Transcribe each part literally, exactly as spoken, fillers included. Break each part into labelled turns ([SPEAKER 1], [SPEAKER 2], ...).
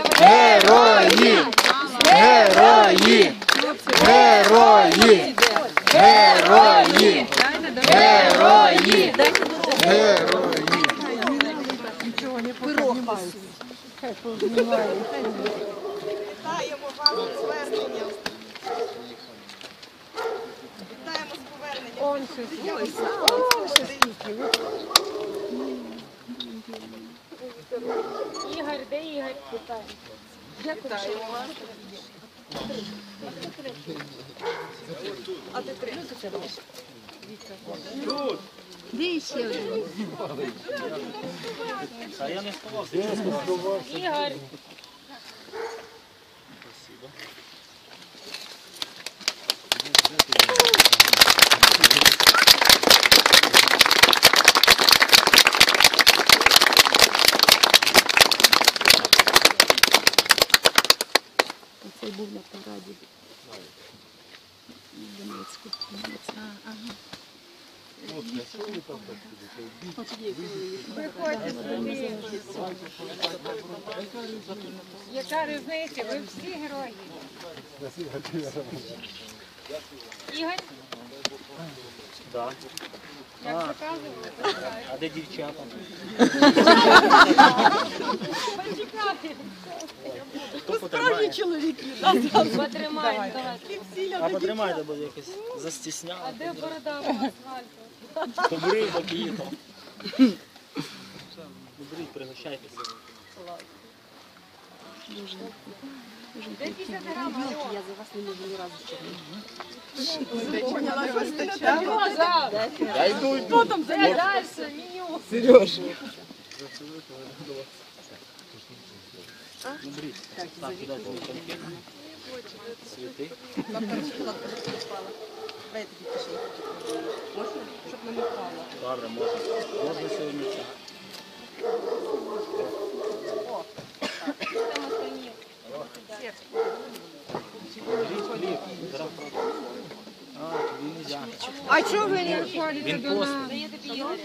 [SPEAKER 1] Герої! Герої! Герої! Герої! Герої! Герої!
[SPEAKER 2] Вітаємо вас з поверненням. Вітаємо з поверненням.
[SPEAKER 3] Ігор, де Ігор?
[SPEAKER 2] Вітаємо вас. А ти три.
[SPEAKER 3] Де ще один?
[SPEAKER 4] А я не сховався.
[SPEAKER 3] Ігор.
[SPEAKER 5] Оцей був на параді. В Донецьку.
[SPEAKER 3] Яка різниця? Ви всі герої. Ігор?
[SPEAKER 4] Так.
[SPEAKER 3] Як показували?
[SPEAKER 4] А де дівчата? Хто потримає?
[SPEAKER 2] Чоловіки.
[SPEAKER 3] Потримай, давай.
[SPEAKER 4] А потримайте, бо якось застісняли.
[SPEAKER 3] А де борода в асфальту?
[SPEAKER 4] Побери, поїхав. Беріть, пригощайтеся.
[SPEAKER 3] Де п'ятдесят грам, Альон?
[SPEAKER 5] Я за вас не можу ні разу ще.
[SPEAKER 1] Я йду, йду.
[SPEAKER 2] Хто там за
[SPEAKER 3] Де далі? Меню.
[SPEAKER 1] Сереж.
[SPEAKER 4] Ну, беріть. Так, кидай свої конфети. Цвіти.
[SPEAKER 2] На втору кладку впала. Дай я тобі пішли. Можна? Щоб не впала.
[SPEAKER 4] Добре, можна. Можна сьогодні це.
[SPEAKER 3] Там остальні.
[SPEAKER 4] Беріть хліб. Зараз просто. А, тобі не можна.
[SPEAKER 3] А чого ви не виходите
[SPEAKER 4] Він
[SPEAKER 3] до
[SPEAKER 4] пост.
[SPEAKER 3] нас? Дає тобі Ігор?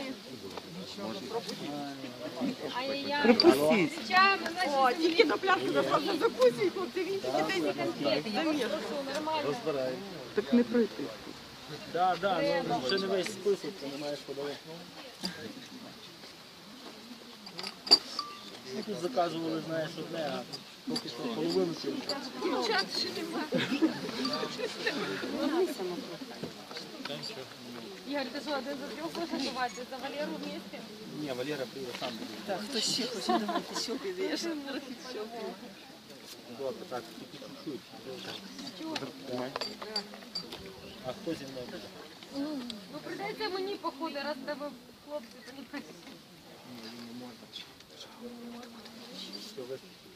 [SPEAKER 3] Ай-яй-яй.
[SPEAKER 1] Припустіть.
[SPEAKER 3] Чаємо, значить,
[SPEAKER 2] О, тільки на пляшку просто закусуй, хлопці, він тільки десь
[SPEAKER 3] конфети. Я вас прошу, нормально.
[SPEAKER 4] Розбирай.
[SPEAKER 5] Так не пройти.
[SPEAKER 4] Так, так, ну ще не весь список, ти не маєш подавати. Ми тут заказували, знаєш, одне, а поки що половину цього.
[SPEAKER 3] Ігор, ти що, один за трьох хочеш готувати? За Валеру вместе?
[SPEAKER 4] Ні, Валера прийде сам буде.
[SPEAKER 2] Так, хто ще хоче, давайте щопи. Я ж не можу щопи.
[SPEAKER 4] Добре, так, тільки чуть-чуть. Тримай. А хто зі мною буде?
[SPEAKER 3] Ну, прийдеться мені, походу, раз тебе хлопці, то не
[SPEAKER 4] Ні, він не може. Все, вистачить.